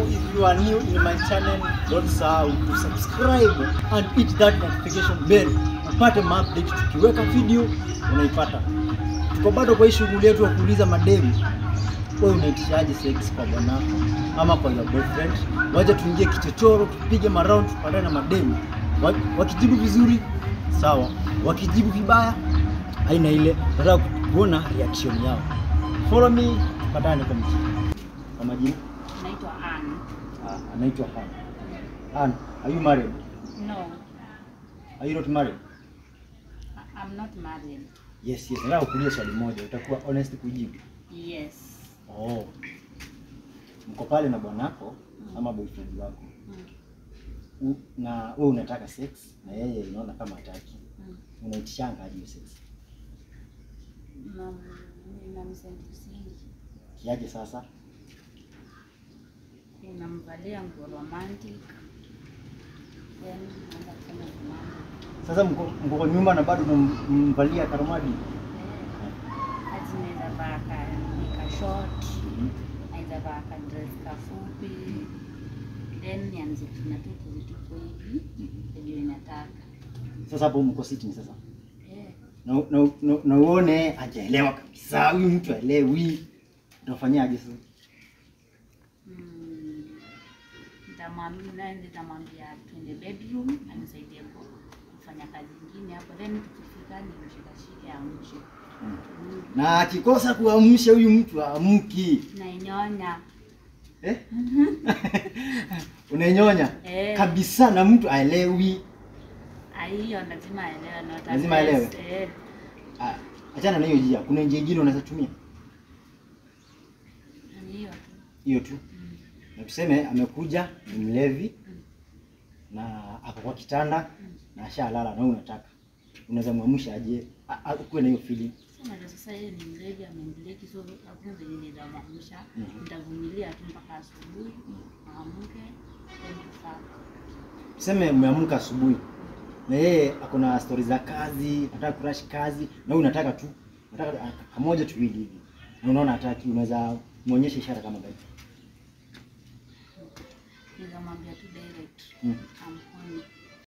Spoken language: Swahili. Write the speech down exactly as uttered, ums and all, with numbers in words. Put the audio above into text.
if you are new in my channel, don't sahau to subscribe and hit that notification bell upate update tukiweka video unaipata. Tuko bado kwa shughuli yetu ya kuuliza mademu, wewe unaitishaje sex kwa bwanako ama kwa your boyfriend? Waje tuingie kichochoro, tupige maround, tupatane na mademu. Wakijibu vizuri sawa, wakijibu vibaya haina ile, nataka kuona reaction yao. Follow me, tupatane kwa mji. Kwa majina naitwa Ann. Ah, anaitwa Ann. Ann, are you married? No. Are you not married? I'm not married. Yes, yes. Nataka kuuliza swali moja, utakuwa honest kujibu. Yes. Oh. Mko pale na bwanako mm. ama boyfriend wako? Mm. Na wewe unataka sex na yeye unaona kama hataki. Mm. Unaitishanga aje sex? Na ninamsendisi. Kiaje sasa? Ninamvalia nguo romantic. Then naanza kufanya mambo. Sasa mko mko nyumba na bado unamvalia karomadi? Eh. Azinaweza vaa ka short. Mm. Aiza vaa ka dress kafupi. Then nianze tunatuko vituko hivi ndio inataka. Sasa hapo mko sitting sasa? Eh. Na na na uone hajaelewa kabisa. Huyu mtu aelewi. Utafanyaje sasa? Mm. Nitamwambia naende nitamwambia twende bedroom anisaidie kufanya kazi nyingine hapo, then tukifika ni mshika shika amshe. Mm. Mm. Na akikosa kuamsha huyu mtu aamki. Na inyonya. Eh? Unanyonya? Eh. Kabisa na mtu aelewi. Hiyo lazima aelewe na hata lazima aelewe. Eh. Ah, achana na hiyo njia. Kuna njia nyingine unaweza tumia? Hiyo tu. Hiyo tu. Mm. Na tuseme amekuja ni mlevi mm. na ako kwa kitanda mm. na ashalala na unataka. Unaweza muamsha aje? Akuwe na hiyo feeling. Sasa sasa yeye ni mlevi amembleki, so hakuna venye ndio muamsha. Nitavumilia tu mpaka asubuhi. Aamke ndio saa. Tuseme umeamka asubuhi. Na yeye akona stories za kazi, anataka kurash kazi, na wewe unataka tu, unataka kamoja tu hivi. Na unaona hataki, unaweza muonyesha ishara kama gani? Nikamwambia tu direct. Mm. I'm